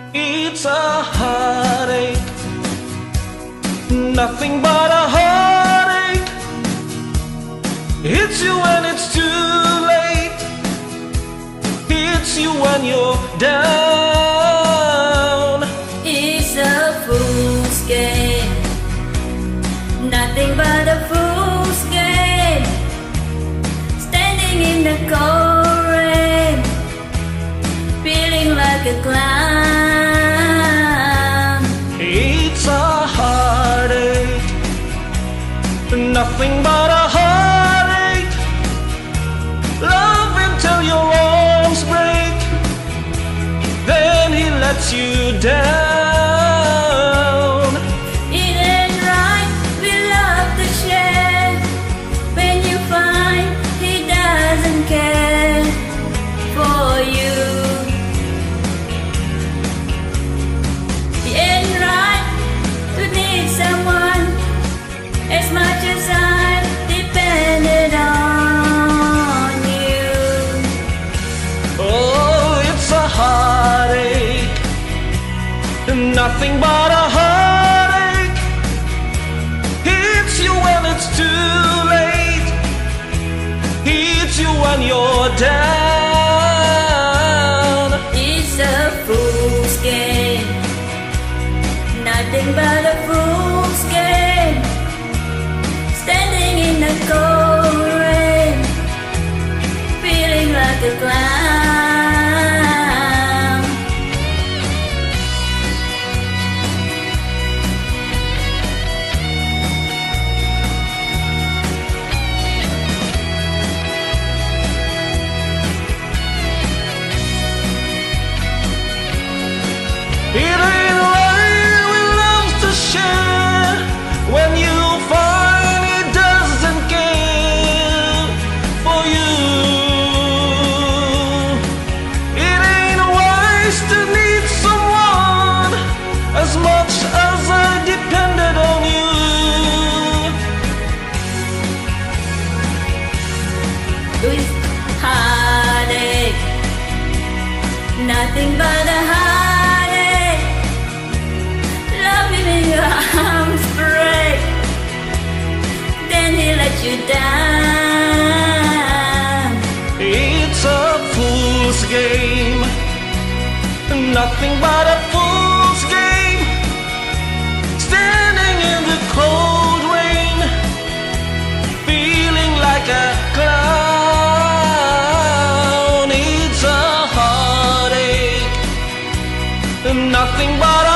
It's a heartache, nothing but a heartache. Hits you when it's too late, hits you when you're down. It's a fool's game, nothing but a fool's game. Standing in the cold rain, feeling like a clown. It's a heartache, nothing but a heartache. Love until your arms break, then he lets you down. It ain't right, we love to share. When you find he doesn't care for you, it ain't right to need someone as much as I depended on you. Oh, it's a heartache, nothing but a heartache. Hits you when it's too late, hits you when you're down. It's a fool's game, nothing but a fool's game. Standing in the cold rain, feeling like a clown. It ain't right, we love to share. When you find he doesn't care for you, it ain't wise to need someone as much as I depended on you. It's heartache, nothing but a heartache. Loving in your arms break, then he let you down. It's a fool's game, nothing but a fool's game. Standing in the cold rain, feeling like a clown. It's a heartache, nothing but a